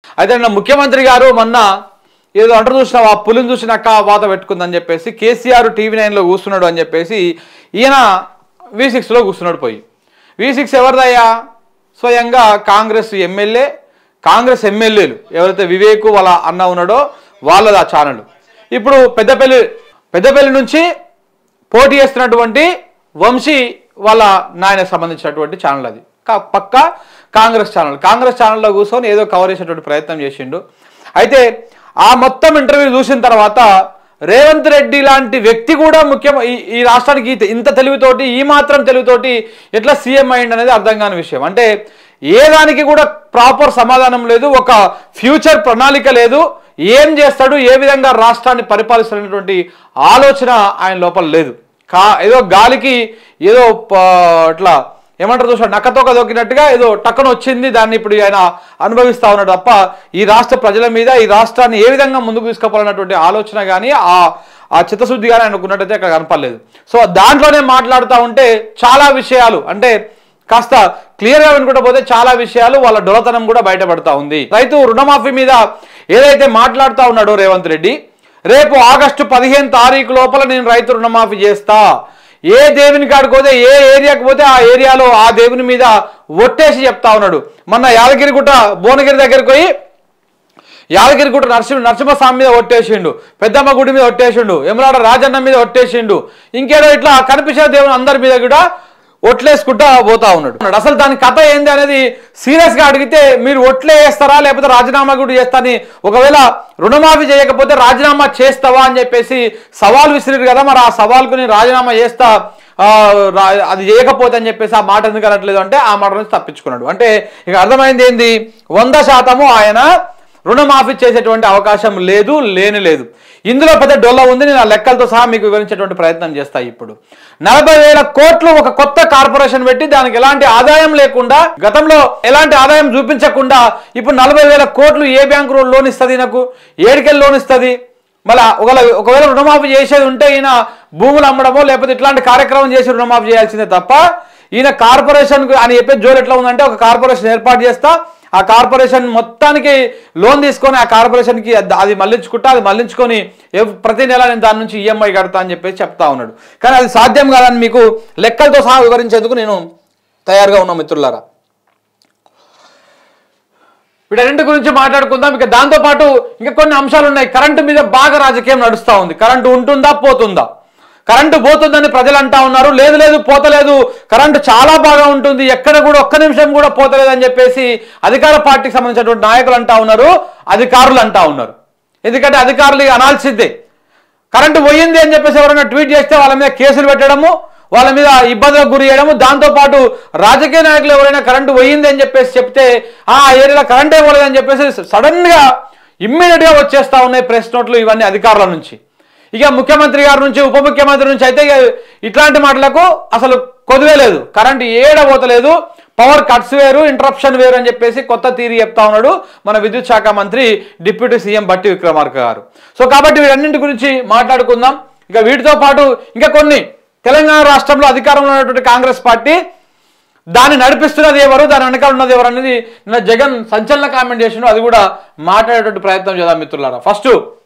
అయితే ముఖ్యమంత్రి గారు మొన్న ఏదో అంటారు చూసినా ఆ పులిని చూసినాక వాత పెట్టుకుందని చెప్పేసి కేసీఆర్ టీవీ9లో కూర్చున్నాడు అని చెప్పేసి ఈయన V6లో కూర్చున్నాడు. పోయి V6 ఎవరిదయ్యా? స్వయంగా కాంగ్రెస్ ఎమ్మెల్యేలు ఎవరైతే వివేక్ వాళ్ళ అన్న ఉన్నాడో వాళ్ళది ఆ ఛానల్. ఇప్పుడు పెద్దపల్లి నుంచి పోటీ చేస్తున్నటువంటి వంశీ వాళ్ళ నాయనకు సంబంధించినటువంటి ఛానల్ అది. పక్క కాంగ్రెస్ ఛానల్లో కూర్చొని ఏదో కవర్ చేసేటువంటి ప్రయత్నం చేసిండు. అయితే ఆ మొత్తం ఇంటర్వ్యూ చూసిన తర్వాత రేవంత్ రెడ్డి లాంటి వ్యక్తి కూడా ఈ రాష్ట్రానికి ఇంత తెలివితోటి ఈ మాత్రం తెలివితోటి ఎట్లా సీఎం అయ్యింది అనేది అర్థం కాని విషయం. అంటే ఏ దానికి కూడా ప్రాపర్ సమాధానం లేదు, ఒక ఫ్యూచర్ ప్రణాళిక లేదు, ఏం చేస్తాడు, ఏ విధంగా రాష్ట్రాన్ని పరిపాలిస్తున్నటువంటి ఆలోచన ఆయన లోపల లేదు. ఏదో గాలికి ఏదో అట్లా ఏమంటారు చూసాడు నక్కతోక దొక్కినట్టుగా ఏదో టక్కన వచ్చింది, దాన్ని ఇప్పుడు ఆయన అనుభవిస్తా ఉన్నాడు తప్ప ఈ రాష్ట్ర ప్రజల మీద ఈ రాష్ట్రాన్ని ఏ విధంగా ముందుకు తీసుకుపోవాలన్నటువంటి ఆలోచన కానీ ఆ చిత్తశుద్ధి కానీ అనుకున్నట్టయితే అక్కడ కనపడలేదు. సో దాంట్లోనే మాట్లాడుతూ ఉంటే చాలా విషయాలు అంటే కాస్త క్లియర్గా వినుకుంటూ పోతే చాలా విషయాలు వాళ్ళ డొలతనం కూడా బయటపడతా ఉంది. రైతు రుణమాఫీ మీద ఏదైతే మాట్లాడుతూ ఉన్నాడో రేవంత్ రెడ్డి, రేపు ఆగస్టు 15 తారీఖు లోపల నేను రైతు రుణమాఫీ చేస్తా, ఏ దేవుని కాడికి పోతే ఏ ఏరియాకి పోతే ఆ ఏరియాలో ఆ దేవుని మీద ఒట్టేసి చెప్తా ఉన్నాడు. మొన్న యాదగిరిగుట్ట భువనగిరి దగ్గరికి పోయి యాదగిరిగుట్ట నరసింహస్వామి మీద ఒట్టేసిండు, పెద్దమ్మ గుడి మీద ఒట్టేసిండు, ఎమలాడ రాజన్న మీద ఒట్టేసిండు, ఇంకేదో ఇట్లా కనిపించే దేవుని అందరి మీద కూడా ఒట్లేసుకుంటా పోతా ఉన్నాడు. అసలు దాని కథ ఏంది అనేది సీరియస్గా అడిగితే మీరు ఒట్లే వేస్తారా లేకపోతే రాజీనామా కూడా చేస్తాని, ఒకవేళ రుణమాఫీ చేయకపోతే రాజీనామా చేస్తావా అని చెప్పేసి సవాల్ విసిరారు కదా, మరి ఆ సవాల్కు నేను రాజీనామా చేస్తా అది చేయకపోతే అని చెప్పేసి ఆ మాట ఎందుకు అనట్లేదు అంటే ఆ మాట నుంచి తప్పించుకున్నాడు. అంటే ఇక అర్థమైంది ఏంది, 100% ఆయన రుణమాఫీ చేసేటువంటి అవకాశం లేదు. ఇందులో పెద్ద డొల్ల ఉంది. నేను ఆ లెక్కలతో సహా మీకు వివరించేటువంటి ప్రయత్నం చేస్తా. ఇప్పుడు 40,000 కోట్లు ఒక కొత్త కార్పొరేషన్ పెట్టి దానికి ఎలాంటి ఆదాయం లేకుండా, గతంలో ఎలాంటి ఆదాయం చూపించకుండా ఇప్పుడు 40,000 కోట్లు ఏ బ్యాంకు లోన్ ఇస్తుంది, నాకు ఏడికెళ్ళి లోన్ ఇస్తుంది? మళ్ళీ ఒకవేళ రుణమాఫీ చేసేది ఉంటే ఈయన భూములు అమ్మడమో లేకపోతే ఇట్లాంటి కార్యక్రమం చేసి రుణమాఫీ చేయాల్సిందే తప్ప ఈయన కార్పొరేషన్ అని చెప్పే జోలు ఎట్లా ఉందంటే ఒక కార్పొరేషన్ ఏర్పాటు చేస్తా, ఆ కార్పొరేషన్ మొత్తానికి లోన్ తీసుకొని ఆ కార్పొరేషన్కి అది మళ్లించుకొని ప్రతి నెల నేను దాని నుంచి ఈఎంఐ కడతా అని చెప్పేసి చెప్తా ఉన్నాడు. కానీ అది సాధ్యం కాదని మీకు లెక్కలతో సహా వివరించేందుకు నేను తయారుగా ఉన్నా మిత్రులారా. వీటన్నింటి గురించి మాట్లాడుకుందాం. ఇక దాంతోపాటు ఇంకా కొన్ని అంశాలు ఉన్నాయి. కరెంటు మీద బాగా రాజకీయం నడుస్తూ ఉంది. కరెంటు ఉంటుందా పోతుందా? కరెంటు పోతుందని ప్రజలు అంటా ఉన్నారు. లేదు పోతలేదు, కరెంటు చాలా బాగా ఉంటుంది, ఎక్కడ కూడా ఒక్క నిమిషం కూడా పోతలేదు అని చెప్పేసి అధికార పార్టీకి సంబంధించినటువంటి నాయకులు అంటా ఉన్నారు, అధికారులు అంటా ఉన్నారు. ఎందుకంటే అధికారులు అనాల్సిందే. కరెంటు పోయింది అని చెప్పేసి ఎవరైనా ట్వీట్ చేస్తే వాళ్ళ మీద కేసులు పెట్టడము, వాళ్ళ మీద ఇబ్బందులకు గురి చేయడము, దాంతోపాటు రాజకీయ నాయకులు ఎవరైనా కరెంటు పోయింది అని చెప్పేసి చెప్తే ఆ ఏరియాలో కరెంటే పోలేదని చెప్పేసి సడన్గా ఇమ్మీడియట్గా వచ్చేస్తా ఉన్నాయి ప్రెస్ నోట్లు ఇవన్నీ అధికారుల నుంచి. ఇక ముఖ్యమంత్రి గారి నుంచి ఉప ముఖ్యమంత్రి నుంచి అయితే ఇట్లాంటి మాటలకు అసలు కొదువే లేదు. కరెంటు ఏడబోతలేదు, పవర్ కట్స్ వేరు, ఇంటరప్షన్ వేరు అని చెప్పేసి కొత్త థియరీ చెప్తా ఉన్నాడు మన విద్యుత్ శాఖ మంత్రి డిప్యూటీ సీఎం బట్టి విక్రమార్క గారు. సో కాబట్టి వీటన్నింటి గురించి మాట్లాడుకుందాం. ఇక వీటితో పాటు ఇంకా కొన్ని తెలంగాణ రాష్ట్రంలో అధికారంలో ఉన్నటువంటి కాంగ్రెస్ పార్టీ దాన్ని నడిపిస్తున్నది ఎవరు, దాని వెనకాల ఉన్నది ఎవరు అనేది నిన్న జగన్ సంచలన కామెంట్ చేసిండు. అది కూడా మాట్లాడేటువంటి ప్రయత్నం చేద్దాం మిత్రులారా. ఫస్ట్